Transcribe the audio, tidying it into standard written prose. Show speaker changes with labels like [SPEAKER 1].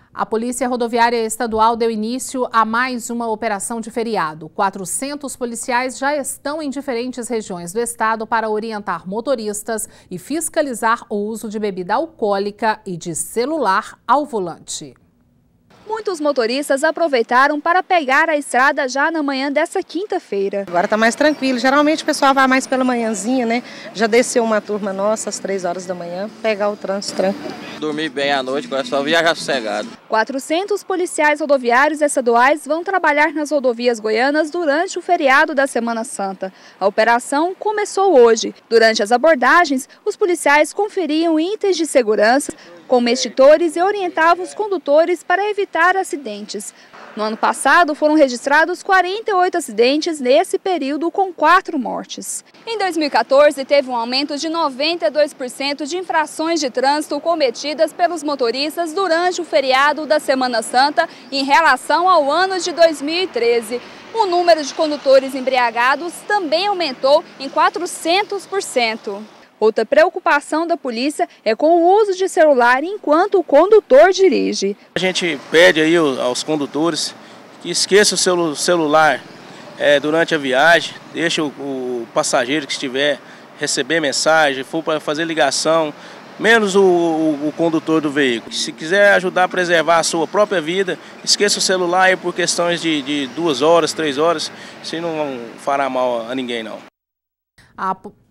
[SPEAKER 1] A Polícia Rodoviária Estadual deu início a mais uma operação de feriado. 400 policiais já estão em diferentes regiões do estado para orientar motoristas e fiscalizar o uso de bebida alcoólica e de celular ao volante.
[SPEAKER 2] Muitos motoristas aproveitaram para pegar a estrada já na manhã dessa quinta-feira.
[SPEAKER 3] Agora está mais tranquilo. Geralmente o pessoal vai mais pela manhãzinha, né? Já desceu uma turma nossa às 3 horas da manhã, pegar o trânsito tranquilo.
[SPEAKER 4] Dormir bem à noite, agora só viajar sossegado.
[SPEAKER 2] 400 policiais rodoviários estaduais vão trabalhar nas rodovias goianas durante o feriado da Semana Santa. A operação começou hoje. Durante as abordagens, os policiais conferiam itens de segurança, como extintores, e orientavam os condutores para evitar acidentes. No ano passado, foram registrados 48 acidentes nesse período, com 4 mortes. Em 2014, teve um aumento de 92% de infrações de trânsito cometidas pelos motoristas durante o feriado da Semana Santa em relação ao ano de 2013. O número de condutores embriagados também aumentou em 400%. Outra preocupação da polícia é com o uso de celular enquanto o condutor dirige.
[SPEAKER 5] A gente pede aí aos condutores que esqueçam o celular durante a viagem, deixe o passageiro que estiver receber mensagem, for para fazer ligação, menos o condutor do veículo. Se quiser ajudar a preservar a sua própria vida, esqueça o celular aí por questões de 2 horas, 3 horas, isso não fará mal a ninguém não.